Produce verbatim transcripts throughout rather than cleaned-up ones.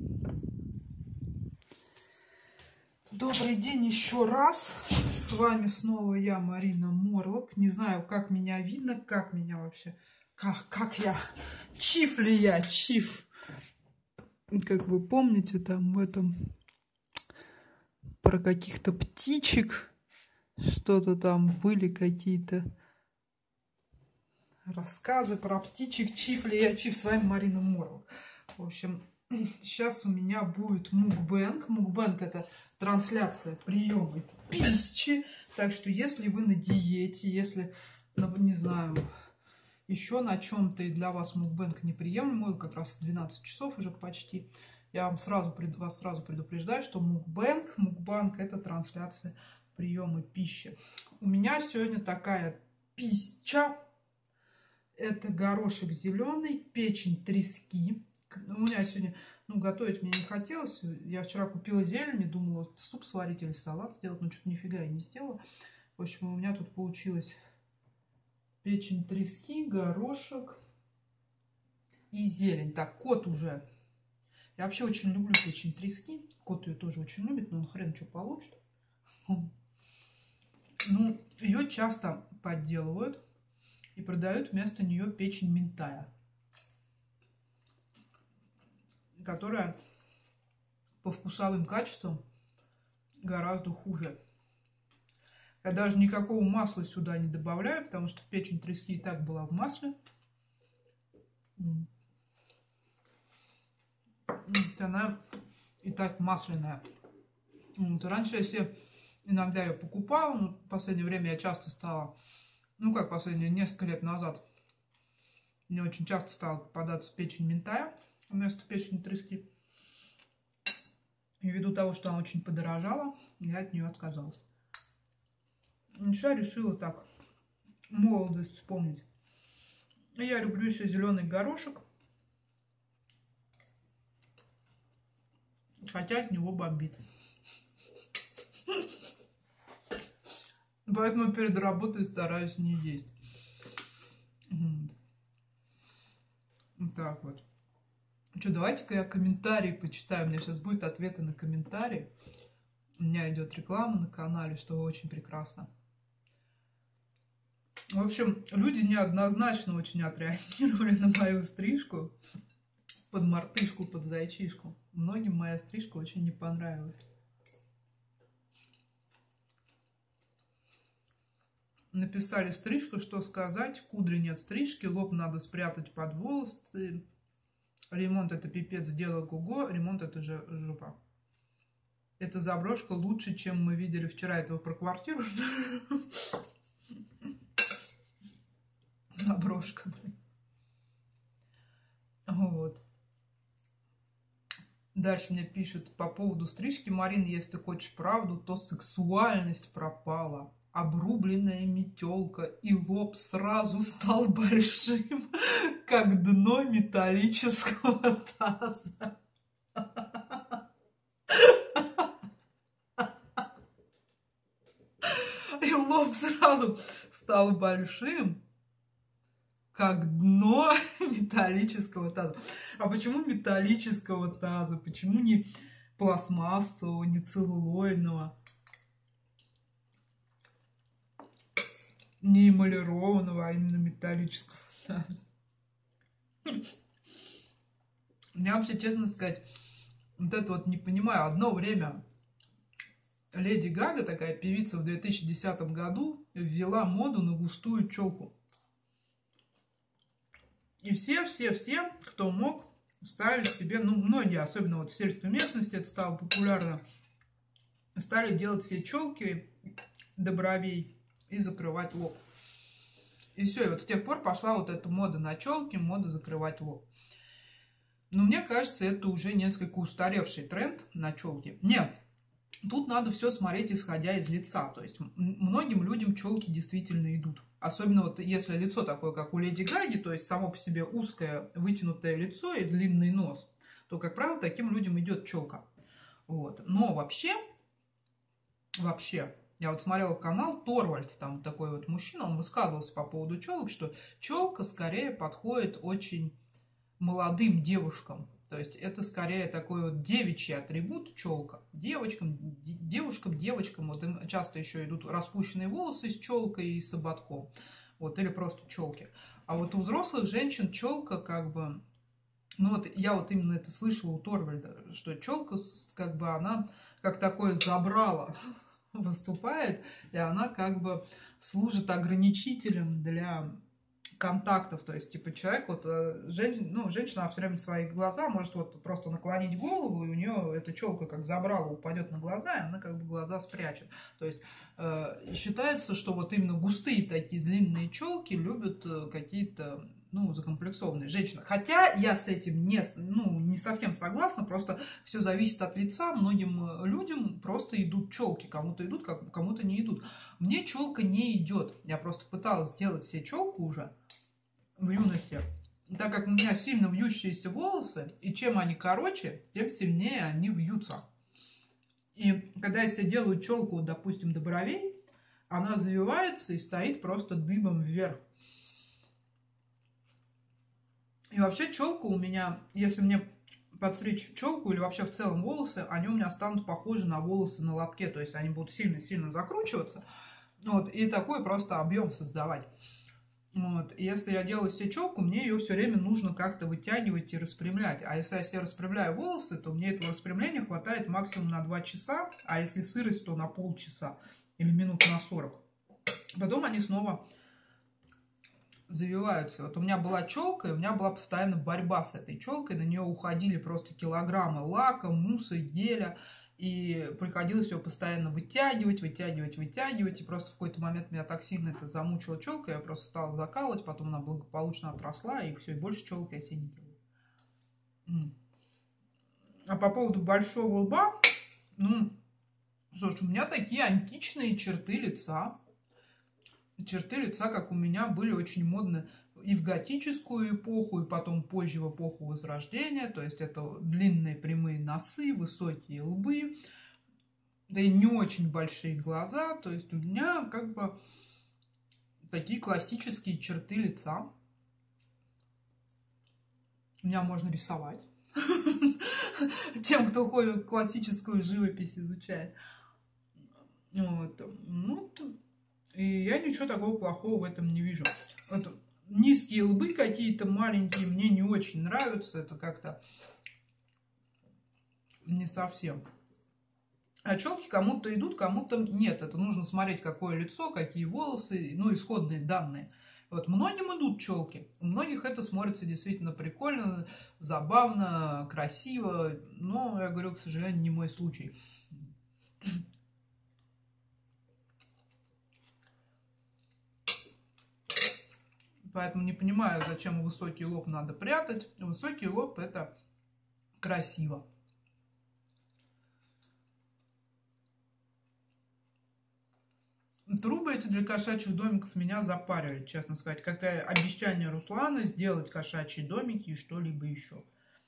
Добрый день еще раз. С вами снова я, Марина Морлок. Не знаю, как меня видно, как меня вообще... Как, как я... Чиф ли я? Чиф. Как вы помните, там в этом... Про каких-то птичек. Что-то там были какие-то... Рассказы про птичек. Чиф ли я? Чиф. С вами Марина Морлок. В общем... Сейчас у меня будет мукбэнг. Мукбэнг — это трансляция приема пищи. Так что если вы на диете, если, ну, не знаю, еще на чем-то, и для вас мукбэнг неприемлемый, как раз двенадцать часов уже почти, я вам сразу, вас сразу предупреждаю, что мукбэнг, мукбанг — это трансляция приема пищи. У меня сегодня такая пища. Это горошек зеленый, печень трески. У меня сегодня, ну, готовить мне не хотелось. Я вчера купила зелень, думала суп сварить или салат сделать, но что-то нифига я не сделала. В общем, у меня тут получилось печень трески, горошек и зелень. Так, кот уже. Я вообще очень люблю печень трески. Кот ее тоже очень любит, но он хрен что получит. Ну, ее часто подделывают и продают вместо нее печень минтая, которая по вкусовым качествам гораздо хуже. Я даже никакого масла сюда не добавляю, потому что печень трески и так была в масле. Она и так масляная. Вот. Раньше я себе иногда ее покупала, но в последнее время я часто стала, ну как последние несколько лет назад, мне очень часто стала попадаться печень минтая вместо печени трески. И ввиду того, что она очень подорожала, я от нее отказалась. Я решила так молодость вспомнить. И я люблю еще зеленый горошек, хотя от него бомбит. Поэтому перед работой стараюсь не есть. Так вот. Что, давайте-ка я комментарии почитаю. У меня сейчас будет ответы на комментарии. У меня идет реклама на канале, что очень прекрасно. В общем, люди неоднозначно очень отреагировали на мою стрижку. Под мартышку, под зайчишку. Многим моя стрижка очень не понравилась. Написали: стрижка, что сказать, кудри нет стрижки, лоб надо спрятать под волосы. Ремонт — это пипец, дело го-го, ремонт — это же жопа. Эта заброшка лучше, чем мы видели вчера этого про квартиру. Заброшка, блин. Вот. Дальше мне пишут по поводу стрижки: Марина, если ты хочешь правду, то сексуальность пропала. Обрубленная метелка, и лоб сразу стал большим, как дно металлического таза. И лоб сразу стал большим, как дно металлического таза. А почему металлического таза? Почему не пластмассового, не целлулоидного? Не эмалированного, а именно металлического таза. Я вообще, честно сказать, вот это вот не понимаю. Одно время Леди Гага, такая певица, в две тысячи десятом году ввела моду на густую челку. И все-все-все, кто мог, ставили себе, ну, многие, особенно вот в сельской местности это стало популярно, стали делать себе челки до бровей и закрывать лоб. И все, и вот с тех пор пошла вот эта мода на челки, мода закрывать лоб. Но мне кажется, это уже несколько устаревший тренд на челки. Нет, тут надо все смотреть, исходя из лица. То есть многим людям челки действительно идут. Особенно вот если лицо такое, как у Леди Гаги, то есть само по себе узкое вытянутое лицо и длинный нос, то, как правило, таким людям идет челка. Вот. Но вообще, вообще, я вот смотрела канал Торвальд, там такой вот мужчина, он высказывался по поводу челок, что челка скорее подходит очень молодым девушкам. То есть это скорее такой вот девичий атрибут, челка. Девочкам, девушкам, девочкам, вот им часто еще идут распущенные волосы с челкой и с ободком. Вот, или просто челки. А вот у взрослых женщин челка как бы... Ну вот я вот именно это слышала у Торвальда, что челка как бы она как такое забрало выступает, и она как бы служит ограничителем для контактов. То есть, типа, человек, вот, жен, ну, женщина все время свои глаза может вот просто наклонить голову, и у нее эта челка как забрала, упадет на глаза, и она как бы глаза спрячет. То есть, э, считается, что вот именно густые такие длинные челки любят какие-то, ну, закомплексованные женщины. Хотя я с этим не, ну, не совсем согласна, просто все зависит от лица. Многим людям просто идут челки, кому-то идут, кому-то не идут. Мне челка не идет. Я просто пыталась сделать себе челку уже в юности, так как у меня сильно вьющиеся волосы, и чем они короче, тем сильнее они вьются. И когда я себе делаю челку, допустим, до бровей, она завивается и стоит просто дыбом вверх. И вообще челка у меня, если мне подстричь челку или вообще в целом волосы, они у меня станут похожи на волосы на лобке. То есть они будут сильно-сильно закручиваться. Вот, и такой просто объем создавать. Вот. И если я делаю себе челку, мне ее все время нужно как-то вытягивать и распрямлять. А если я себе распрямляю волосы, то мне этого распрямления хватает максимум на два часа. А если сырость, то на полчаса или минут на сорок. Потом они снова завиваются. Вот у меня была челка, и у меня была постоянно борьба с этой челкой. На нее уходили просто килограммы лака, мусса, геля. И приходилось ее постоянно вытягивать, вытягивать, вытягивать. И просто в какой-то момент меня так сильно это замучила челка, я просто стала закалывать, потом она благополучно отросла, и все, и больше челки я себе не делаю. А по поводу большого лба, ну, что ж, у меня такие античные черты лица. Черты лица, как у меня, были очень модны и в готическую эпоху, и потом позже в эпоху Возрождения. То есть это длинные прямые носы, высокие лбы, да и не очень большие глаза. То есть у меня как бы такие классические черты лица. Меня можно рисовать. Тем, кто ходит классическую живопись изучает. Вот. Ну, и я ничего такого плохого в этом не вижу. Вот. Низкие лбы какие-то маленькие мне не очень нравятся. Это как-то не совсем. А челки кому-то идут, кому-то нет. Это нужно смотреть, какое лицо, какие волосы, ну, исходные данные. Вот многим идут челки. У многих это смотрится действительно прикольно, забавно, красиво. Но, я говорю, к сожалению, не мой случай. Поэтому не понимаю, зачем высокий лоб надо прятать. Высокий лоб – это красиво. Трубы эти для кошачьих домиков меня запарили, честно сказать. Какое обещание Руслана сделать кошачьи домики и что-либо еще.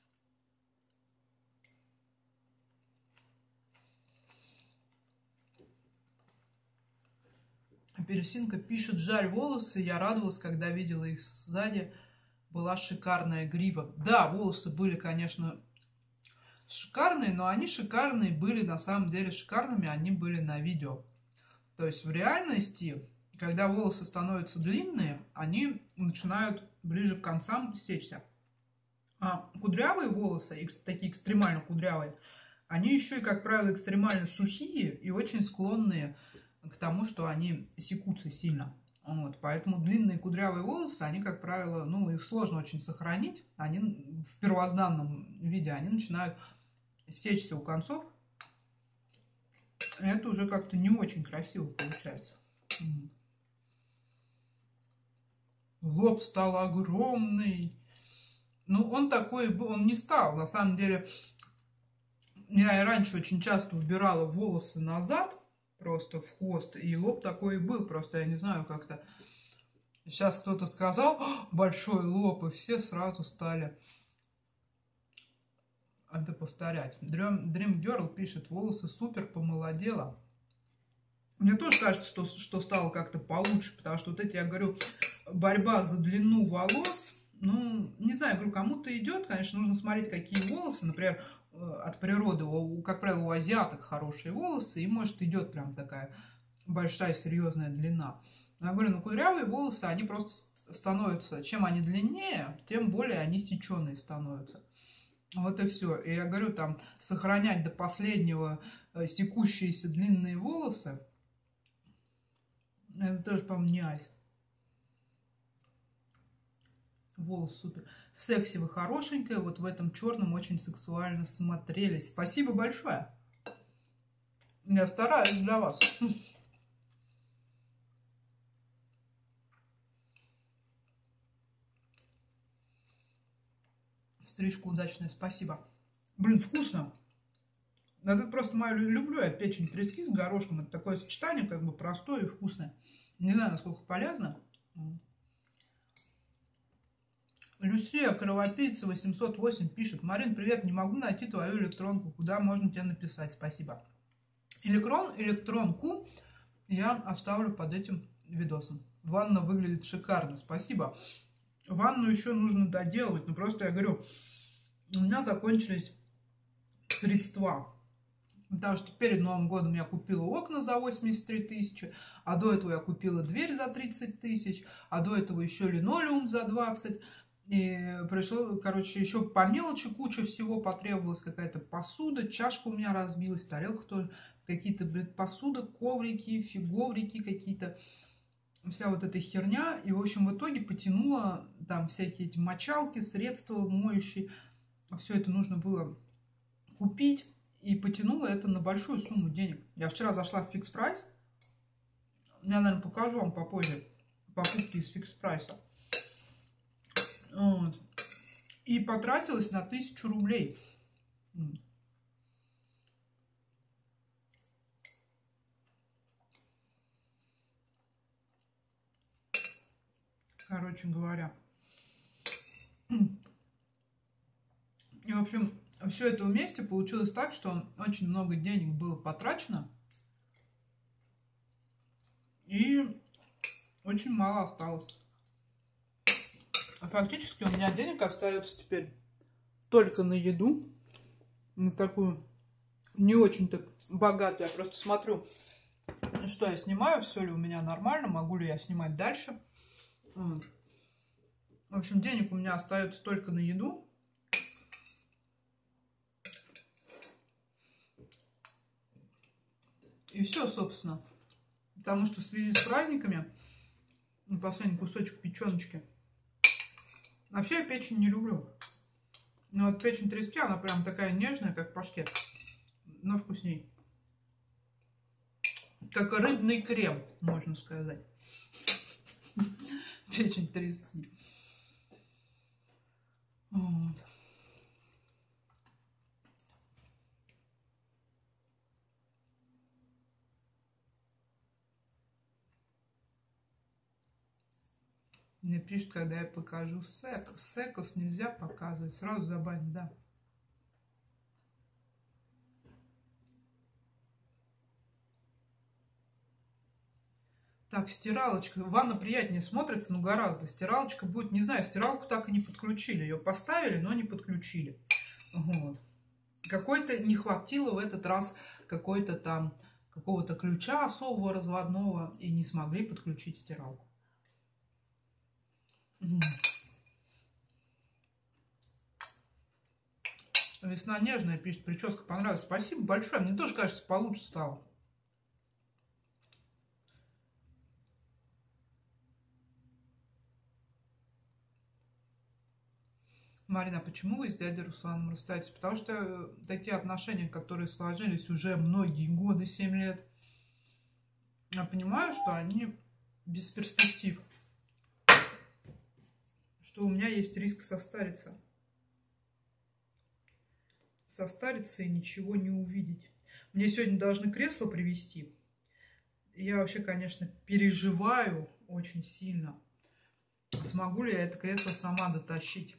Апельсинка пишет: жаль волосы, я радовалась, когда видела их сзади, была шикарная грива. Да, волосы были, конечно, шикарные, но они шикарные были, на самом деле шикарными, они были на видео. То есть в реальности, когда волосы становятся длинные, они начинают ближе к концам сечься. А кудрявые волосы, такие экстремально кудрявые, они еще и, как правило, экстремально сухие и очень склонные к тому, что они секутся сильно. Вот, поэтому длинные кудрявые волосы, они, как правило, ну, их сложно очень сохранить. Они в первозданном виде, они начинают сечься у концов. И это уже как-то не очень красиво получается. Лоб стал огромный. Ну, он такой, он не стал. На самом деле, я и раньше очень часто убирала волосы назад, просто в хвост, и лоб такой и был, просто я не знаю, как-то сейчас кто-то сказал большой лоб, и все сразу стали это повторять. Dream, Dream Girl пишет: волосы супер, помолодела. Мне тоже кажется, что, что стало как-то получше, потому что вот эти, я говорю, борьба за длину волос, Ну, не знаю, говорю, кому-то идет, конечно, нужно смотреть, какие волосы, например, от природы, как правило, у азиаток хорошие волосы, и, может, идет прям такая большая серьезная длина. Но я говорю, ну, кудрявые волосы, они просто становятся, чем они длиннее, тем более они сеченые становятся. Вот и все. И я говорю, там, сохранять до последнего секущиеся длинные волосы, это тоже, по-моему, не айс. Волос супер. Секси вы хорошенькая, вот в этом черном очень сексуально смотрелись. Спасибо большое. Я стараюсь для вас. Стрижка удачная, спасибо. Блин, вкусно. Это просто мою люблю я печень трески с горошком. Это такое сочетание, как бы простое и вкусное. Не знаю, насколько полезно. Люсия Кровопийца восемьсот восемь пишет: Марин, привет, не могу найти твою электронку. Куда можно тебе написать? Спасибо. Электрон, электронку я оставлю под этим видосом. Ванна выглядит шикарно. Спасибо. Ванну еще нужно доделывать. Но просто я говорю, у меня закончились средства. Потому что перед Новым годом я купила окна за восемьдесят три тысячи, а до этого я купила дверь за тридцать тысяч, а до этого еще линолеум за двадцать. И пришло, короче, еще по мелочи куча всего потребовалась. Какая-то посуда, чашка у меня разбилась, тарелка тоже. Какие-то, блин, посуда, коврики, фиговрики какие-то. Вся вот эта херня. И, в общем, в итоге потянула там всякие эти мочалки, средства моющие. Все это нужно было купить. И потянуло это на большую сумму денег. Я вчера зашла в Fix Price. Я, наверное, покажу вам попозже покупки из Fix Price. Вот. И потратилась на тысячу рублей. Короче говоря. И, в общем, все это вместе получилось так, что очень много денег было потрачено. И очень мало осталось. Фактически у меня денег остается теперь только на еду. На такую не очень-то богатую. Я просто смотрю, что я снимаю, все ли у меня нормально, могу ли я снимать дальше. В общем, денег у меня остается только на еду. И все, собственно. Потому что в связи с праздниками, последний кусочек печеночки. Вообще я печень не люблю. Но вот печень трески, она прям такая нежная, как паштет. Но вкусней. Как рыбный крем, можно сказать. Печень трески. Вот. Мне пишут, когда я покажу секс. Секс нельзя показывать. Сразу забанить, да. Так, стиралочка. Ванна приятнее смотрится, но гораздо. Стиралочка будет, не знаю, стиралку так и не подключили. Ее поставили, но не подключили. Вот. Какой-то не хватило в этот раз какой-то там какого-то ключа особого разводного. И не смогли подключить стиралку. Весна нежная, пишет, прическа понравилась. Спасибо большое. Мне тоже, кажется, получше стало. Марина, почему вы с дядей Русланом расстаетесь? Потому что такие отношения, которые сложились уже многие годы, семь лет, я понимаю, что они без перспектив. Что у меня есть риск состариться. Состариться и ничего не увидеть. Мне сегодня должны кресло привезти. Я вообще, конечно, переживаю очень сильно. Смогу ли я это кресло сама дотащить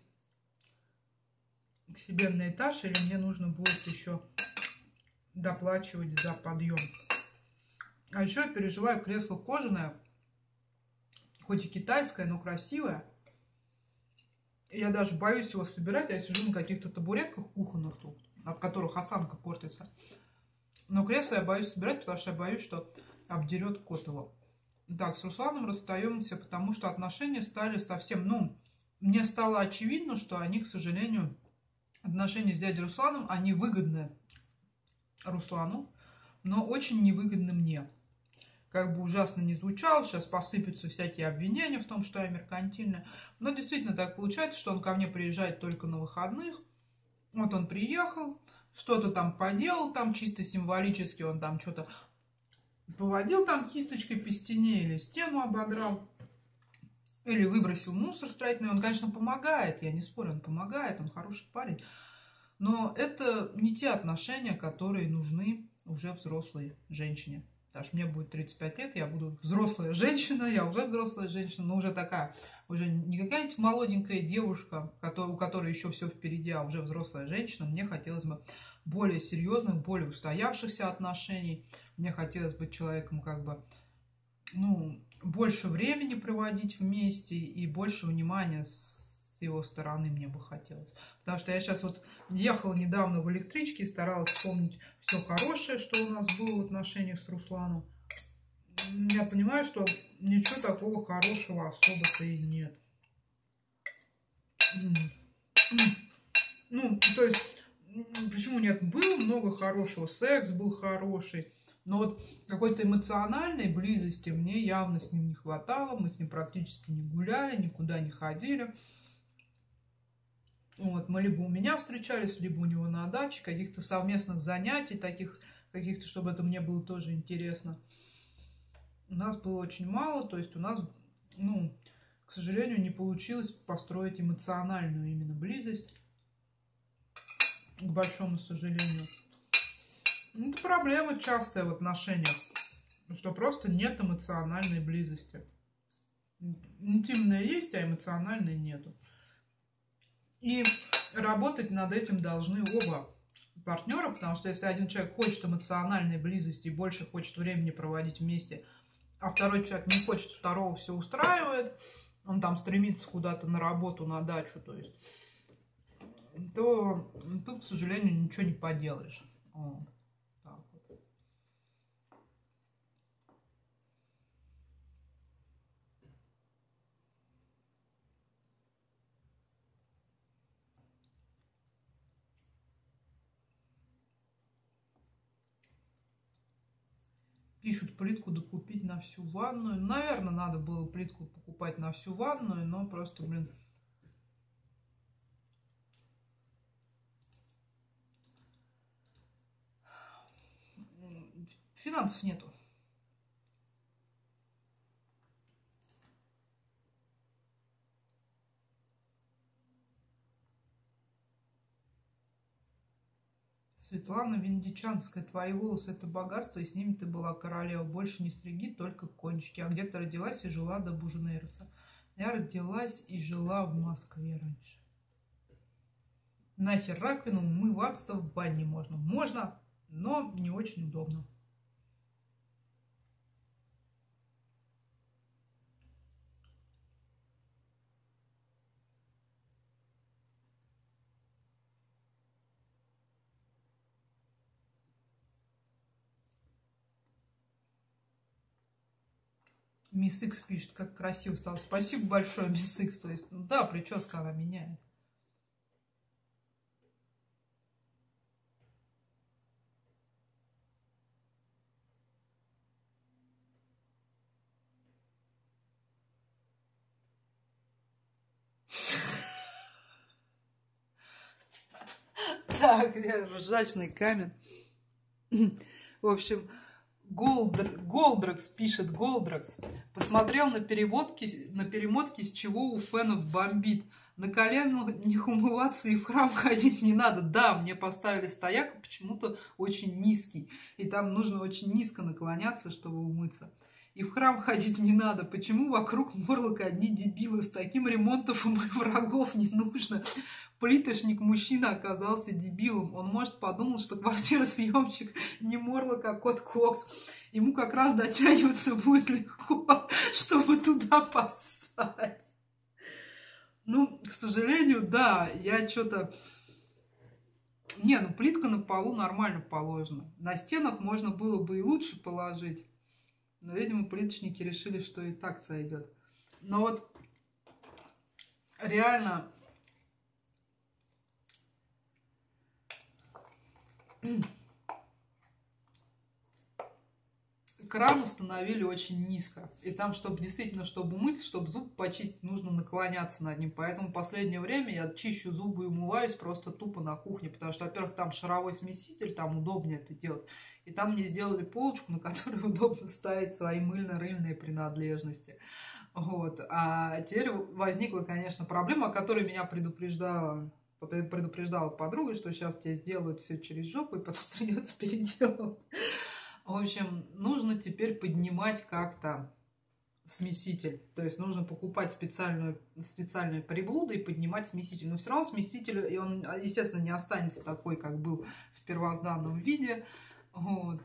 к себе на этаж, или мне нужно будет еще доплачивать за подъем. А еще я переживаю, кресло кожаное, хоть и китайское, но красивое. Я даже боюсь его собирать, я сижу на каких-то табуретках кухонных тут, от которых осанка портится. Но кресло я боюсь собирать, потому что я боюсь, что обдерет кот его. Так, с Русланом расстаемся, потому что отношения стали совсем... Ну, мне стало очевидно, что они, к сожалению, отношения с дядей Русланом, они выгодны Руслану, но очень невыгодны мне. Как бы ужасно не звучало, сейчас посыпятся всякие обвинения в том, что я меркантильная. Но действительно так получается, что он ко мне приезжает только на выходных. Вот он приехал, что-то там поделал, там чисто символически он там что-то поводил там кисточкой по стене или стену ободрал, или выбросил мусор строительный. Он, конечно, помогает, я не спорю, он помогает, он хороший парень. Но это не те отношения, которые нужны уже взрослой женщине. Потому что мне будет тридцать пять лет, я буду взрослая женщина, я уже взрослая женщина, но уже такая, уже не какая-нибудь молоденькая девушка, у которой еще все впереди, а уже взрослая женщина. Мне хотелось бы более серьезных, более устоявшихся отношений. Мне хотелось бы человеком как бы, ну, больше времени проводить вместе и больше внимания с его стороны мне бы хотелось. Потому что я сейчас вот ехала недавно в электричке и старалась вспомнить все хорошее, что у нас было в отношениях с Русланом. Я понимаю, что ничего такого хорошего особо-то и нет. Ну, то есть, почему нет? Было много хорошего, секс был хороший, но вот какой-то эмоциональной близости мне явно с ним не хватало. Мы с ним практически не гуляли, никуда не ходили. Вот, мы либо у меня встречались, либо у него на даче, каких-то совместных занятий, таких каких-то, чтобы это мне было тоже интересно. У нас было очень мало, то есть у нас, ну, к сожалению, не получилось построить эмоциональную именно близость, к большому сожалению. Это проблема частая в отношениях, что просто нет эмоциональной близости. Интимная есть, а эмоциональной нету. И работать над этим должны оба партнера, потому что если один человек хочет эмоциональной близости и больше хочет времени проводить вместе, а второй человек не хочет, второго все устраивает, он там стремится куда-то на работу, на дачу, то есть, то тут, к сожалению, ничего не поделаешь. Вот. Так вот. Пишут, плитку докупить на всю ванную. Наверное, надо было плитку покупать на всю ванную, но просто, блин, финансов нету. Светлана Виндичанская, твои волосы — это богатство, и с ними ты была королева. Больше не стриги, только кончики. А где ты родилась и жила до Буженейроса? Я родилась и жила в Москве раньше. Нахер раковину, умываться в бане можно. Можно, но не очень удобно. Мисс Икс пишет, как красиво стало. Спасибо большое, Мисс Икс. То есть, ну да, прическа она меняет. Так, ржачный камень. В общем, Голдракс пишет, Голдракс. Посмотрел на переводки, на перемотки, с чего у фенов бомбит. На коленях умываться и в храм ходить не надо. Да, мне поставили стояк почему-то очень низкий. И там нужно очень низко наклоняться, чтобы умыться. И в храм ходить не надо. Почему вокруг Морлока одни дебилы? С таким ремонтом у моих врагов не нужно. Плиточник мужчина оказался дебилом. Он, может, подумал, что квартиросъемщик не Морлок, а кот Кокс. Ему как раз дотягиваться будет легко, чтобы туда поссать. Ну, к сожалению, да, я что-то... Не, ну плитка на полу нормально положена. На стенах можно было бы и лучше положить. Но, видимо, плиточники решили, что и так сойдет. Но вот реально... Кран установили очень низко. И там, чтобы действительно, чтобы умыть, чтобы зуб почистить, нужно наклоняться над ним. Поэтому в последнее время я чищу зубы и умываюсь просто тупо на кухне. Потому что, во-первых, там шаровой смеситель, там удобнее это делать. И там мне сделали полочку, на которой удобно ставить свои мыльно-рыльные принадлежности. Вот. А теперь возникла, конечно, проблема, о которой меня предупреждала, предупреждала подруга, что сейчас тебе сделают все через жопу, и потом придется переделывать. В общем, нужно теперь поднимать как-то смеситель. То есть нужно покупать специальную, специальные приблуды и поднимать смеситель. Но все равно смеситель, и он, естественно, не останется такой, как был в первозданном виде. Вот.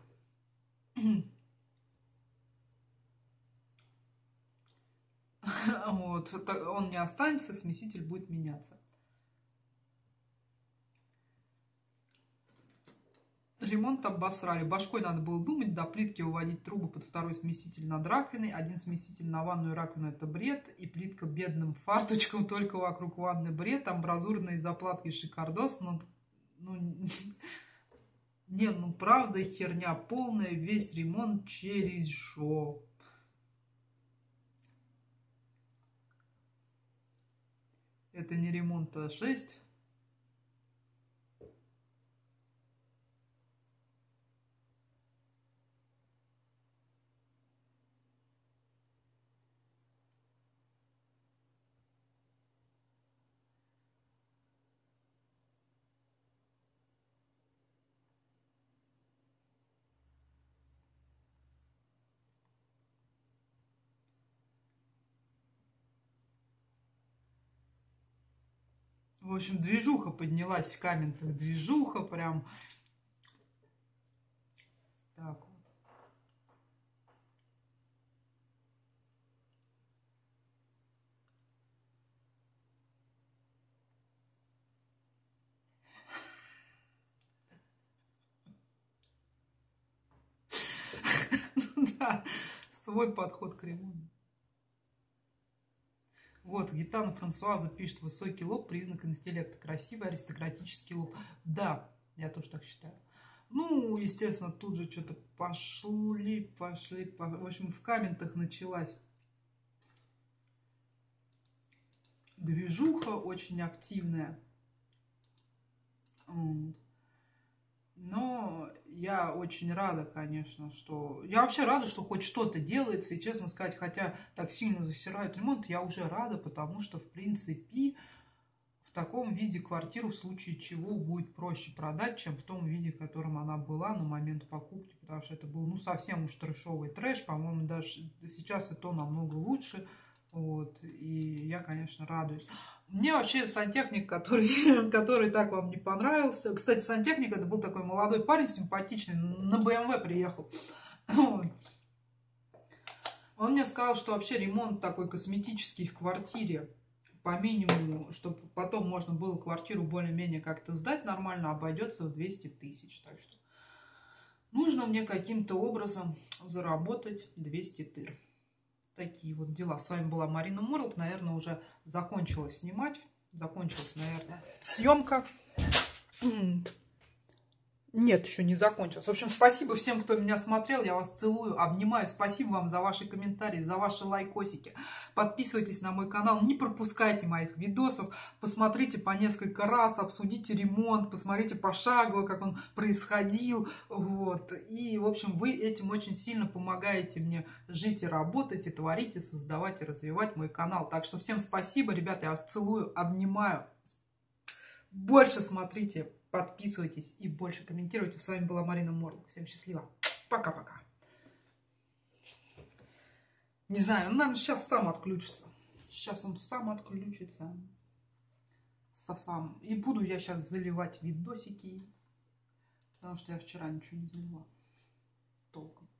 Вот. Он не останется, смеситель будет меняться. Ремонт обосрали. Башкой надо было думать, до плитки выводить трубы под второй смеситель над раковиной. Один смеситель на ванную раковину — это бред. И плитка бедным фарточком только вокруг ванны бред. Амбразурные заплатки шикардос. Ну, ну, не, ну правда херня полная. Весь ремонт через жопу. Это не ремонт, а шесть. В общем, движуха поднялась в комментах. Движуха прям. Так вот. Да, свой подход к ремонту. Вот, Гитана Франсуаза пишет: высокий лоб — признак интеллекта, красивый аристократический лоб. Да, я тоже так считаю. Ну, естественно, тут же что-то пошли, пошли, пошли. В общем, в комментах началась движуха очень активная. Но я очень рада, конечно, что... Я вообще рада, что хоть что-то делается. И, честно сказать, хотя так сильно засирают ремонт, я уже рада, потому что, в принципе, в таком виде квартиру в случае чего будет проще продать, чем в том виде, в котором она была на момент покупки. Потому что это был, ну, совсем уж трэшовый трэш. По-моему, даже сейчас и то намного лучше. Вот. И я, конечно, радуюсь. Мне вообще сантехник, который, который так вам не понравился. Кстати, сантехник — это был такой молодой парень, симпатичный, на бэ эм вэ приехал. Он мне сказал, что вообще ремонт такой косметический в квартире по минимуму, чтобы потом можно было квартиру более-менее как-то сдать нормально, обойдется в двести тысяч. Так что нужно мне каким-то образом заработать двести тыр. Такие вот дела. С вами была Марина Морлок. Наверное, уже закончилась снимать. Закончилась, наверное, съемка. Нет, еще не закончилась. В общем, спасибо всем, кто меня смотрел. Я вас целую, обнимаю. Спасибо вам за ваши комментарии, за ваши лайкосики. Подписывайтесь на мой канал, не пропускайте моих видосов. Посмотрите по несколько раз, обсудите ремонт, посмотрите пошагово, как он происходил. Вот. И, в общем, вы этим очень сильно помогаете мне жить и работать, и творить, и создавать, и развивать мой канал. Так что всем спасибо, ребята, я вас целую, обнимаю. Больше смотрите, подписывайтесь и больше комментируйте. С вами была Марина Морлок. Всем счастливо. Пока-пока. Не знаю, он, наверное, сейчас сам отключится. Сейчас он сам отключится. Сосам. И буду я сейчас заливать видосики. Потому что я вчера ничего не залила толком.